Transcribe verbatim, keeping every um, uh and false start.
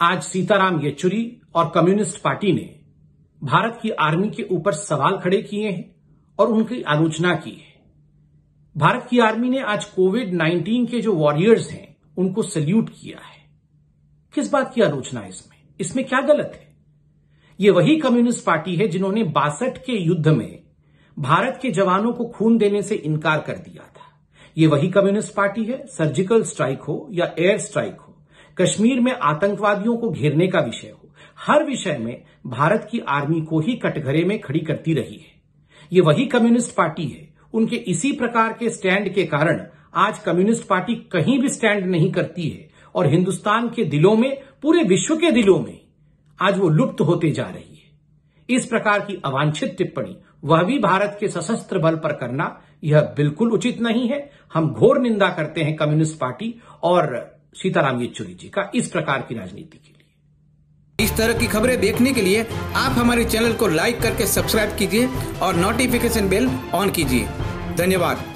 आज सीताराम येचुरी और communist party ने भारत की आर्मी के ऊपर सवाल खड़े किए हैं और उनकी आलोचना की है। भारत की आर्मी ने आज कोविड नाइन्टीन के जो वॉरियर्स हैं उनको सल्यूट किया है। किस बात की आलोचना है इसमें? इसमें क्या गलत है? ये वही कम्युनिस्ट पार्टी है जिन्होंने बासठ के युद्ध में भारत के जवानों को खून देने से इनकार कर दिया था। ये वही कम्युनिस्ट पार्टी है, सर्जिकल स्ट्राइक हो या एयर स्ट्राइक हो, कश्मीर में आतंकवादियों को घेरने का विषय हो, हर विषय में भारत की आर्मी को ही कटघरे में खड़ी करती रही है। ये वही कम्युनिस्ट पार्टी है। उनके इसी प्रकार के स्टैंड के कारण आज कम्युनिस्ट पार्टी कहीं भी स्टैंड नहीं करती है और हिंदुस्तान के दिलों में, पूरे विश्व के दिलों में आज वो लुप्त होते जा रही है। इस प्रकार की अवांछित टिप्पणी, वह भी भारत के सशस्त्र बल पर करना, यह बिल्कुल उचित नहीं है। हम घोर निंदा करते हैं कम्युनिस्ट पार्टी और सीताराम येचुरी जी का इस प्रकार की राजनीति के लिए। इस तरह की खबरें देखने के लिए आप हमारे चैनल को लाइक करके सब्सक्राइब कीजिए और नोटिफिकेशन बेल ऑन कीजिए। धन्यवाद।